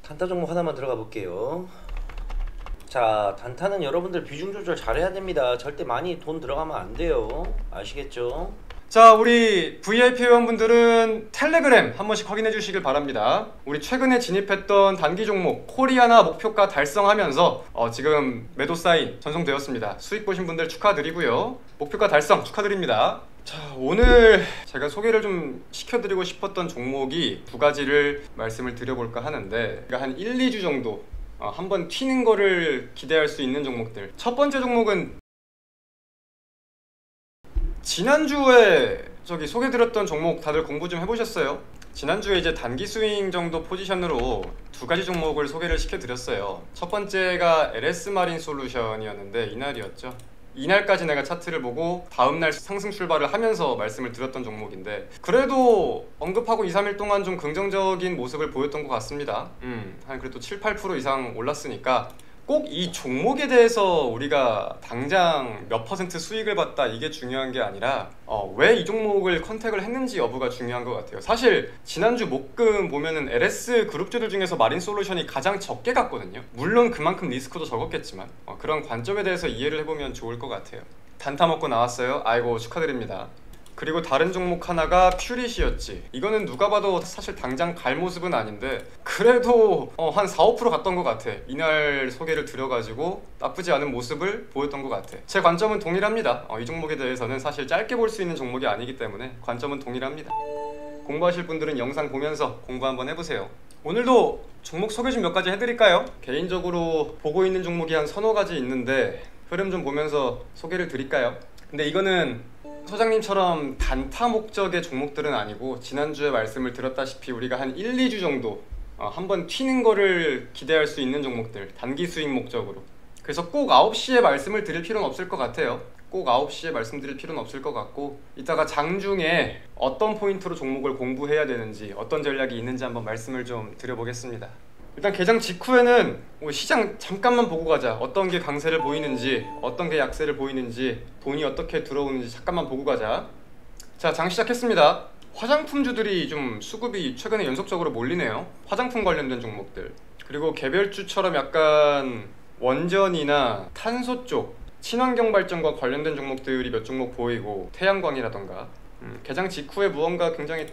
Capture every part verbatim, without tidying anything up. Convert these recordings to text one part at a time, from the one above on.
단타 종목 하나만 들어가 볼게요. 자, 단타는 여러분들 비중 조절 잘해야 됩니다. 절대 많이 돈 들어가면 안 돼요. 아시겠죠? 자, 우리 브이아이피 회원분들은 텔레그램 한 번씩 확인해 주시길 바랍니다. 우리 최근에 진입했던 단기 종목 코리아나 목표가 달성하면서 어, 지금 매도 사인 전송되었습니다. 수익 보신 분들 축하드리고요. 목표가 달성 축하드립니다. 자, 오늘 제가 소개를 좀 시켜드리고 싶었던 종목이 두 가지를 말씀을 드려볼까 하는데, 한 일, 이 주 정도 어, 한번 튀는 거를 기대할 수 있는 종목들. 첫 번째 종목은 지난주에 저기 소개드렸던 종목 다들 공부 좀 해보셨어요? 지난주에 이제 단기 스윙 정도 포지션으로 두 가지 종목을 소개를 시켜드렸어요. 첫 번째가 엘에스 마린 솔루션이었는데 이날이었죠. 이날까지 내가 차트를 보고 다음날 상승 출발을 하면서 말씀을 드렸던 종목인데, 그래도 언급하고 이, 삼 일 동안 좀 긍정적인 모습을 보였던 것 같습니다. 음, 한 그래도 칠, 팔 퍼센트 이상 올랐으니까 꼭 이 종목에 대해서 우리가 당장 몇 퍼센트 수익을 봤다 이게 중요한 게 아니라 어, 왜 이 종목을 컨택을 했는지 여부가 중요한 것 같아요. 사실 지난주 목금 보면은 엘에스 그룹주들 중에서 마린솔루션이 가장 적게 갔거든요. 물론 그만큼 리스크도 적었겠지만 어, 그런 관점에 대해서 이해를 해보면 좋을 것 같아요. 단타 먹고 나왔어요? 아이고 축하드립니다. 그리고 다른 종목 하나가 퓨릿이었지. 이거는 누가 봐도 사실 당장 갈 모습은 아닌데 그래도 어, 한 사, 오 퍼센트 갔던 것 같아. 이날 소개를 드려가지고 나쁘지 않은 모습을 보였던 것 같아. 제 관점은 동일합니다. 어, 이 종목에 대해서는 사실 짧게 볼 수 있는 종목이 아니기 때문에 관점은 동일합니다. 공부하실 분들은 영상 보면서 공부 한번 해보세요. 오늘도 종목 소개 좀 몇 가지 해드릴까요? 개인적으로 보고 있는 종목이 한 서너 가지 있는데 흐름 좀 보면서 소개를 드릴까요? 근데 이거는 소장님처럼 단타 목적의 종목들은 아니고, 지난주에 말씀을 드렸다시피 우리가 한 일, 이 주 정도 어, 한번 튀는 거를 기대할 수 있는 종목들, 단기 수익 목적으로. 그래서 꼭 아홉 시에 말씀을 드릴 필요는 없을 것 같아요. 꼭 아홉 시에 말씀드릴 필요는 없을 것 같고, 이따가 장중에 어떤 포인트로 종목을 공부해야 되는지, 어떤 전략이 있는지 한번 말씀을 좀 드려보겠습니다. 일단 개장 직후에는 시장 잠깐만 보고 가자. 어떤 게 강세를 보이는지, 어떤 게 약세를 보이는지, 돈이 어떻게 들어오는지 잠깐만 보고 가자. 자, 장 시작했습니다. 화장품주들이 좀 수급이 최근에 연속적으로 몰리네요. 화장품 관련된 종목들. 그리고 개별주처럼 약간 원전이나 탄소 쪽, 친환경 발전과 관련된 종목들이 몇 종목 보이고, 태양광이라던가. 음, 개장 직후에 무언가 굉장히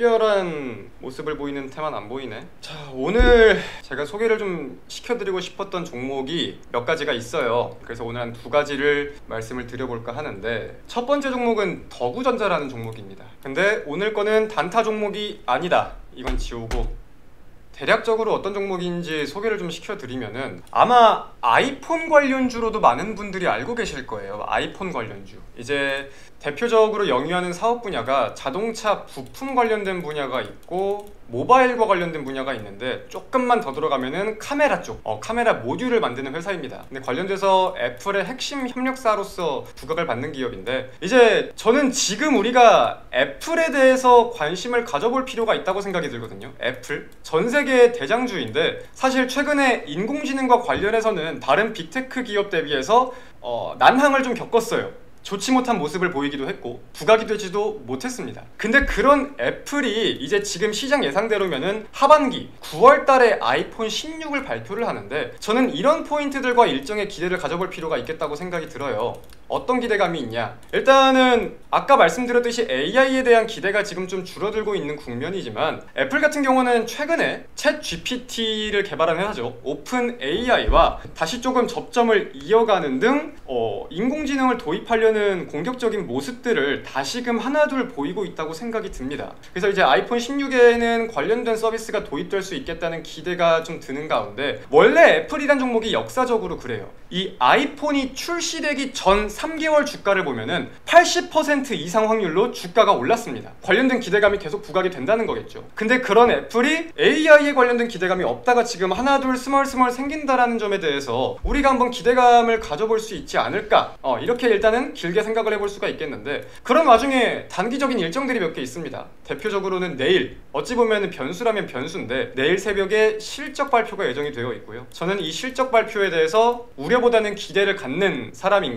특별한 모습을 보이는 테마는 안 보이네. 자, 오늘 제가 소개를 좀 시켜드리고 싶었던 종목이 몇 가지가 있어요. 그래서 오늘 한 두 가지를 말씀을 드려볼까 하는데, 첫 번째 종목은 더구전자라는 종목입니다. 근데 오늘 거는 단타 종목이 아니다. 이건 지우고 대략적으로 어떤 종목인지 소개를 좀 시켜드리면은, 아마 아이폰 관련주로도 많은 분들이 알고 계실 거예요. 아이폰 관련주. 이제 대표적으로 영위하는 사업 분야가 자동차 부품 관련된 분야가 있고 모바일과 관련된 분야가 있는데, 조금만 더 들어가면은 카메라 쪽, 어, 카메라 모듈을 만드는 회사입니다. 근데 관련돼서 애플의 핵심 협력사로서 부각을 받는 기업인데, 이제 저는 지금 우리가 애플에 대해서 관심을 가져볼 필요가 있다고 생각이 들거든요. 애플 전 세계의 대장주인데, 사실 최근에 인공지능과 관련해서는 다른 빅테크 기업 대비해서 어, 난항을 좀 겪었어요. 좋지 못한 모습을 보이기도 했고 부각이 되지도 못했습니다. 근데 그런 애플이 이제 지금 시장 예상대로면은 하반기 구월 달에 아이폰 십육을 발표를 하는데, 저는 이런 포인트들과 일정의 기대를 가져볼 필요가 있겠다고 생각이 들어요. 어떤 기대감이 있냐? 일단은 아까 말씀드렸듯이 에이아이에 대한 기대가 지금 좀 줄어들고 있는 국면이지만, 애플 같은 경우는 최근에 챗 지피티를 개발한 회사죠. 오픈 에이아이와 다시 조금 접점을 이어가는 등 어, 인공지능을 도입하려는 공격적인 모습들을 다시금 하나둘 보이고 있다고 생각이 듭니다. 그래서 이제 아이폰 십육에는 관련된 서비스가 도입될 수 있겠다는 기대가 좀 드는 가운데, 원래 애플이란 종목이 역사적으로 그래요. 이 아이폰이 출시되기 전 삼 개월 주가를 보면은 팔십 퍼센트 이상 확률로 주가가 올랐습니다. 관련된 기대감이 계속 부각이 된다는 거겠죠. 근데 그런 애플이 에이아이에 관련된 기대감이 없다가 지금 하나둘 스멀스멀 생긴다라는 점에 대해서 우리가 한번 기대감을 가져볼 수 있지 않을까, 어, 이렇게 일단은 길게 생각을 해볼 수가 있겠는데, 그런 와중에 단기적인 일정들이 몇 개 있습니다. 대표적으로는 내일, 어찌 보면 변수라면 변수인데 내일 새벽에 실적 발표가 예정이 되어 있고요. 저는 이 실적 발표에 대해서 우려보다는 기대를 갖는 사람인 건데,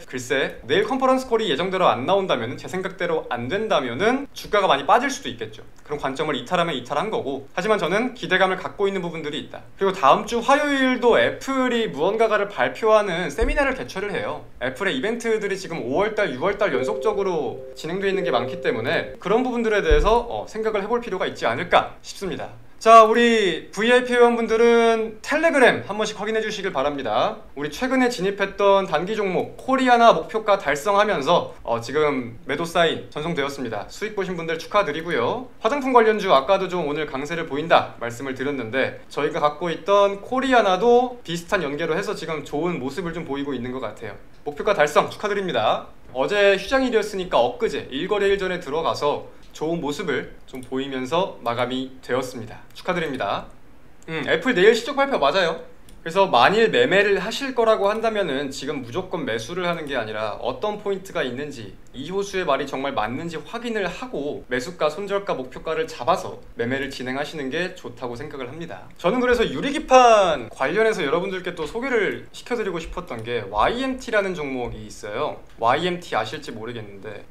글쎄 내일 컨퍼런스 콜이 예정대로 안 나온다면, 제 생각대로 안 된다면은 주가가 많이 빠질 수도 있겠죠. 그런 관점을 이탈하면 이탈한 거고, 하지만 저는 기대감을 갖고 있는 부분들이 있다. 그리고 다음 주 화요일도 애플이 무언가를 발표하는 세미나를 개최를 해요. 애플의 이벤트들이 지금 오월달, 유월달 연속적으로 진행되어 있는 게 많기 때문에 그런 부분들에 대해서 어, 생각을 해볼 필요가 있지 않을까 싶습니다. 자, 우리 브이아이피 회원분들은 텔레그램 한 번씩 확인해 주시길 바랍니다. 우리 최근에 진입했던 단기 종목 코리아나 목표가 달성하면서 어, 지금 매도 사인 전송되었습니다. 수익 보신 분들 축하드리고요. 화장품 관련주 아까도 좀 오늘 강세를 보인다 말씀을 드렸는데, 저희가 갖고 있던 코리아나도 비슷한 연계로 해서 지금 좋은 모습을 좀 보이고 있는 것 같아요. 목표가 달성 축하드립니다. 어제 휴장일이었으니까 엊그제 일거래일 전에 들어가서 좋은 모습을 좀 보이면서 마감이 되었습니다. 축하드립니다. 음, 애플 내일 실적 발표 맞아요. 그래서 만일 매매를 하실 거라고 한다면은 지금 무조건 매수를 하는 게 아니라 어떤 포인트가 있는지, 이호수의 말이 정말 맞는지 확인을 하고 매수가, 손절가, 목표가를 잡아서 매매를 진행하시는 게 좋다고 생각을 합니다. 저는 그래서 유리기판 관련해서 여러분들께 또 소개를 시켜드리고 싶었던 게 와이엠티라는 종목이 있어요. 와이엠티 아실지 모르겠는데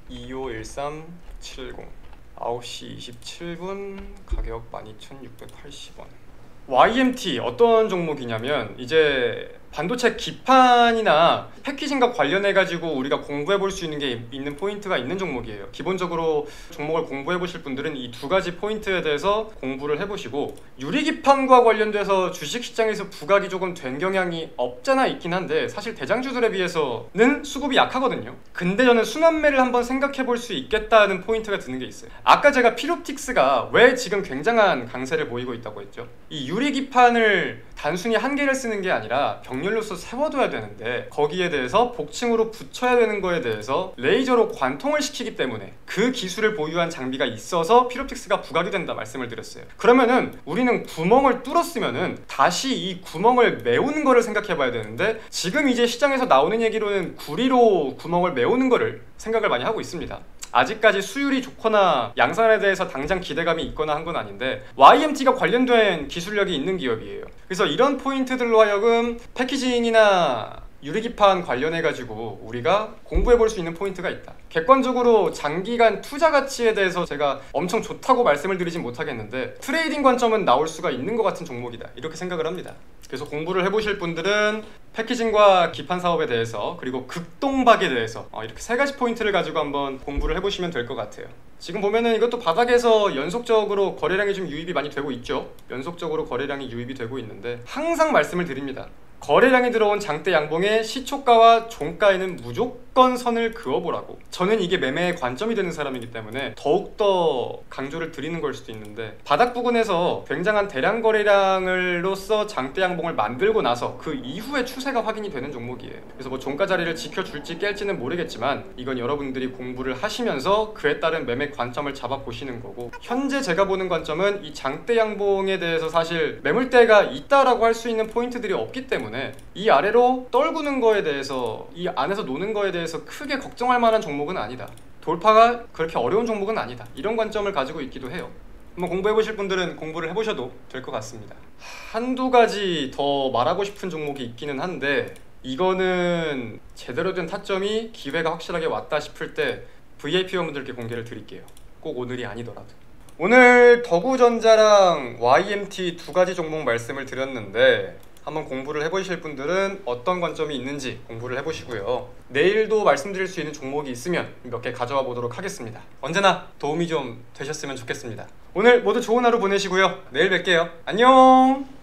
이오일삼칠공 아홉 시 이십칠 분 가격 만 이천육백팔십 원. 와이엠티 어떤 종목이냐면, 이제 반도체 기판이나 패키징과 관련해 가지고 우리가 공부해 볼 수 있는 게 있는 포인트가 있는 종목이에요. 기본적으로 종목을 공부해 보실 분들은 이 두 가지 포인트에 대해서 공부를 해 보시고, 유리기판과 관련돼서 주식시장에서 부각이 조금 된 경향이 없잖아 있긴 한데, 사실 대장주들에 비해서는 수급이 약하거든요. 근데 저는 순환매를 한번 생각해 볼 수 있겠다는 포인트가 드는 게 있어요. 아까 제가 피롭틱스가 왜 지금 굉장한 강세를 보이고 있다고 했죠. 이 유리기판을 단순히 한 개를 쓰는 게 아니라 병렬로서 세워둬야 되는데, 거기에 대해서 복층으로 붙여야 되는 거에 대해서 레이저로 관통을 시키기 때문에 그 기술을 보유한 장비가 있어서 피롭틱스가 부각이 된다 말씀을 드렸어요. 그러면은 우리는 구멍을 뚫었으면은 다시 이 구멍을 메우는 거를 생각해 봐야 되는데, 지금 이제 시장에서 나오는 얘기로는 구리로 구멍을 메우는 거를 생각을 많이 하고 있습니다. 아직까지 수율이 좋거나 양산에 대해서 당장 기대감이 있거나 한 건 아닌데, 와이엠티가 관련된 기술력이 있는 기업이에요. 그래서 이런 포인트들로 하여금 패키징이나 유리기판 관련해가지고 우리가 공부해 볼 수 있는 포인트가 있다. 객관적으로 장기간 투자 가치에 대해서 제가 엄청 좋다고 말씀을 드리진 못하겠는데, 트레이딩 관점은 나올 수가 있는 것 같은 종목이다, 이렇게 생각을 합니다. 그래서 공부를 해보실 분들은 패키징과 기판 사업에 대해서, 그리고 극동박에 대해서 어, 이렇게 세 가지 포인트를 가지고 한번 공부를 해보시면 될 것 같아요. 지금 보면은 이것도 바닥에서 연속적으로 거래량이 좀 유입이 많이 되고 있죠. 연속적으로 거래량이 유입이 되고 있는데, 항상 말씀을 드립니다. 거래량이 들어온 장대 양봉의 시초가와 종가에는 무조건 선을 그어보라고. 저는 이게 매매의 관점이 되는 사람이기 때문에 더욱더 강조를 드리는 걸 수도 있는데, 바닥 부근에서 굉장한 대량 거래량으로서 장대 양봉을 만들고 나서 그 이후에 추세가 확인이 되는 종목이에요. 그래서 뭐 종가 자리를 지켜줄지 깰지는 모르겠지만, 이건 여러분들이 공부를 하시면서 그에 따른 매매 관점을 잡아보시는 거고, 현재 제가 보는 관점은 이 장대 양봉에 대해서 사실 매물대가 있다라고 할 수 있는 포인트들이 없기 때문에 이 아래로 떨구는 거에 대해서, 이 안에서 노는 거에 대해서 크게 걱정할 만한 종목은 아니다. 돌파가 그렇게 어려운 종목은 아니다. 이런 관점을 가지고 있기도 해요. 한번 공부해 보실 분들은 공부를 해보셔도 될 것 같습니다. 한두 가지 더 말하고 싶은 종목이 있기는 한데, 이거는 제대로 된 타점이 기회가 확실하게 왔다 싶을 때 브이아이피 회원분들께 공개를 드릴게요. 꼭 오늘이 아니더라도. 오늘 더구전자랑 와이엠티 두 가지 종목 말씀을 드렸는데, 한번 공부를 해보실 분들은 어떤 관점이 있는지 공부를 해보시고요. 내일도 말씀드릴 수 있는 종목이 있으면 몇 개 가져와 보도록 하겠습니다. 언제나 도움이 좀 되셨으면 좋겠습니다. 오늘 모두 좋은 하루 보내시고요. 내일 뵐게요. 안녕.